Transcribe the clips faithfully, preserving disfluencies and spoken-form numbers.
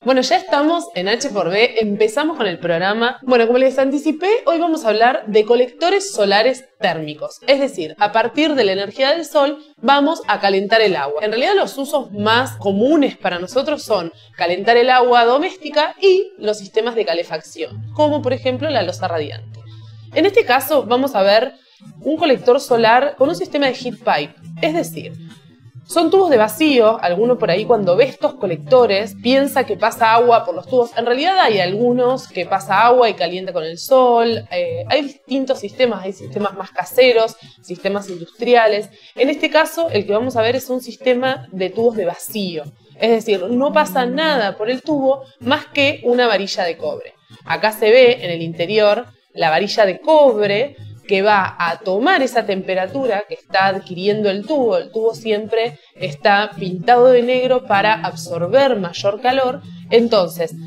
Bueno, ya estamos en H por B, empezamos con el programa. Bueno, como les anticipé, hoy vamos a hablar de colectores solares térmicos. Es decir, a partir de la energía del sol vamos a calentar el agua. En realidad los usos más comunes para nosotros son calentar el agua doméstica y los sistemas de calefacción, como por ejemplo la loza radiante. En este caso vamos a ver un colector solar con un sistema de heat pipe, es decir, son tubos de vacío. Alguno por ahí cuando ve estos colectores piensa que pasa agua por los tubos. En realidad hay algunos que pasa agua y calienta con el sol. Eh, hay distintos sistemas, hay sistemas más caseros, sistemas industriales. En este caso el que vamos a ver es un sistema de tubos de vacío. Es decir, no pasa nada por el tubo más que una varilla de cobre. Acá se ve en el interior la varilla de cobre que va a tomar esa temperatura que está adquiriendo el tubo. El tubo siempre está pintado de negro para absorber mayor calor. Entonces,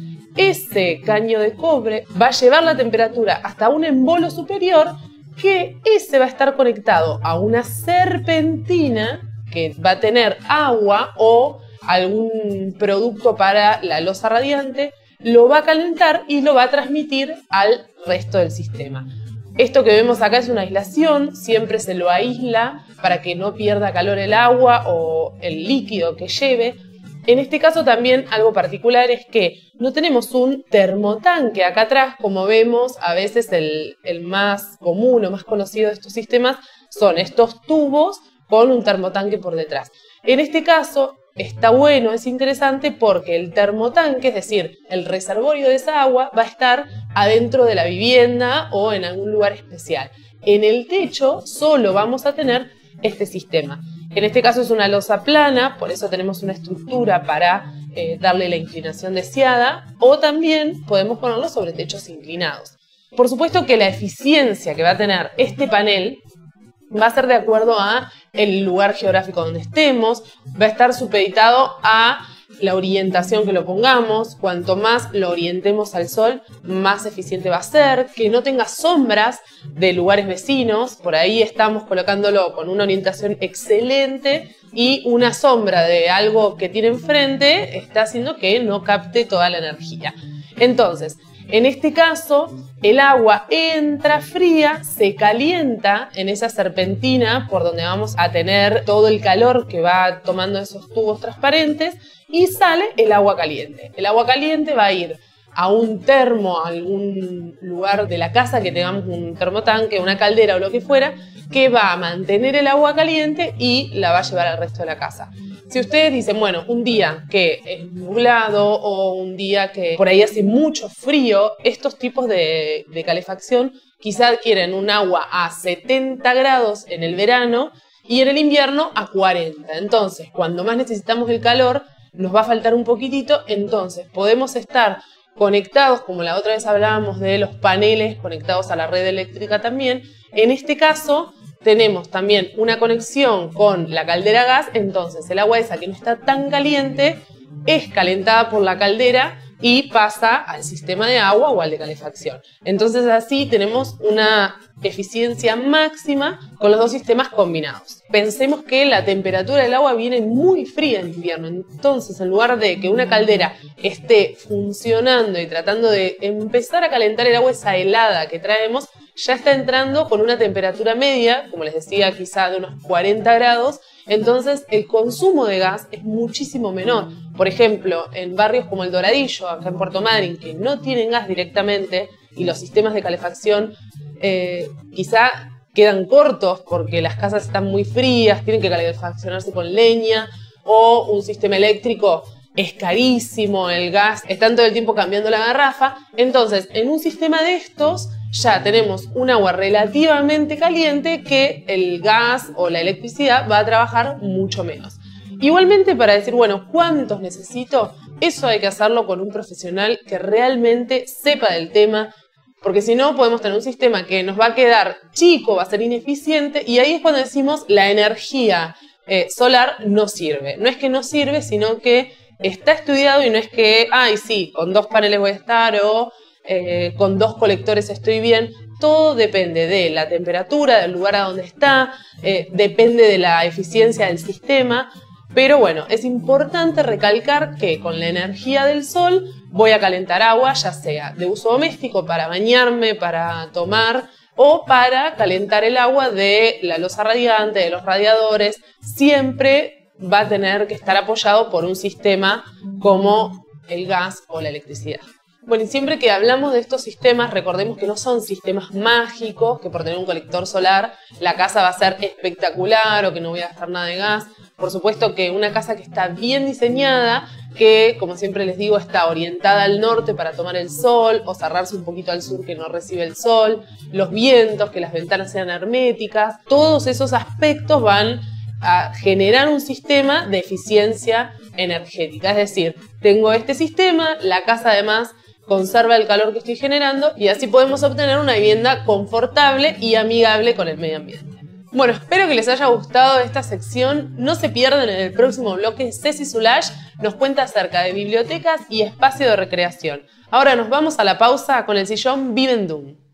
ese caño de cobre va a llevar la temperatura hasta un embolo superior, que ese va a estar conectado a una serpentina que va a tener agua o algún producto para la loza radiante, lo va a calentar y lo va a transmitir al resto del sistema. Esto que vemos acá es una aislación, siempre se lo aísla para que no pierda calor el agua o el líquido que lleve. En este caso también algo particular es que no tenemos un termotanque acá atrás, como vemos. A veces el, el más común o más conocido de estos sistemas son estos tubos con un termotanque por detrás. En este caso está bueno, es interesante porque el termotanque, es decir, el reservorio de esa agua, va a estar adentro de la vivienda o en algún lugar especial. En el techo solo vamos a tener este sistema. En este caso es una losa plana, por eso tenemos una estructura para eh, darle la inclinación deseada, o también podemos ponerlo sobre techos inclinados. Por supuesto que la eficiencia que va a tener este panel va a ser de acuerdo a el lugar geográfico donde estemos, va a estar supeditado a la orientación que lo pongamos. Cuanto más lo orientemos al sol, más eficiente va a ser. Que no tenga sombras de lugares vecinos, por ahí estamos colocándolo con una orientación excelente y una sombra de algo que tiene enfrente está haciendo que no capte toda la energía. Entonces, en este caso, el agua entra fría, se calienta en esa serpentina por donde vamos a tener todo el calor que va tomando esos tubos transparentes y sale el agua caliente. El agua caliente va a ir a un termo, a algún lugar de la casa que tengamos un termotanque, una caldera o lo que fuera, que va a mantener el agua caliente y la va a llevar al resto de la casa. Si ustedes dicen, bueno, un día que es nublado o un día que por ahí hace mucho frío, estos tipos de, de calefacción quizá adquieren un agua a setenta grados en el verano y en el invierno a cuarenta. Entonces, cuando más necesitamos el calor, nos va a faltar un poquitito, entonces podemos estar conectados, como la otra vez hablábamos de los paneles conectados a la red eléctrica también. En este caso tenemos también una conexión con la caldera a gas, entonces el agua esa que no está tan caliente es calentada por la caldera y pasa al sistema de agua o al de calefacción. Entonces así tenemos una eficiencia máxima con los dos sistemas combinados. Pensemos que la temperatura del agua viene muy fría en invierno, entonces en lugar de que una caldera esté funcionando y tratando de empezar a calentar el agua esa helada que traemos, ya está entrando con una temperatura media, como les decía, quizá de unos cuarenta grados, entonces el consumo de gas es muchísimo menor. Por ejemplo, en barrios como el Doradillo, acá en Puerto Madryn, que no tienen gas directamente y los sistemas de calefacción eh, quizá quedan cortos porque las casas están muy frías, tienen que calefaccionarse con leña, o un sistema eléctrico es carísimo, el gas, están todo el tiempo cambiando la garrafa. Entonces, en un sistema de estos ya tenemos un agua relativamente caliente que el gas o la electricidad va a trabajar mucho menos. Igualmente, para decir, bueno, ¿cuántos necesito? Eso hay que hacerlo con un profesional que realmente sepa del tema, porque si no podemos tener un sistema que nos va a quedar chico, va a ser ineficiente, y ahí es cuando decimos la energía eh, solar no sirve. No es que no sirve, sino que está estudiado y no es que, ay sí, con dos paneles voy a estar o eh, con dos colectores estoy bien. Todo depende de la temperatura, del lugar a donde está, eh, depende de la eficiencia del sistema. Pero bueno, es importante recalcar que con la energía del sol voy a calentar agua, ya sea de uso doméstico para bañarme, para tomar, o para calentar el agua de la loza radiante, de los radiadores. Siempre va a tener que estar apoyado por un sistema como el gas o la electricidad. Bueno, y siempre que hablamos de estos sistemas, recordemos que no son sistemas mágicos, que por tener un colector solar la casa va a ser espectacular o que no voy a gastar nada de gas. Por supuesto que una casa que está bien diseñada, que como siempre les digo está orientada al norte para tomar el sol o cerrarse un poquito al sur que no recibe el sol, los vientos, que las ventanas sean herméticas, todos esos aspectos van a generar un sistema de eficiencia energética. Es decir, tengo este sistema, la casa además conserva el calor que estoy generando y así podemos obtener una vivienda confortable y amigable con el medio ambiente. Bueno, espero que les haya gustado esta sección. No se pierdan en el próximo bloque. Ceci Zulash nos cuenta acerca de bibliotecas y espacio de recreación. Ahora nos vamos a la pausa con el sillón Vivendum.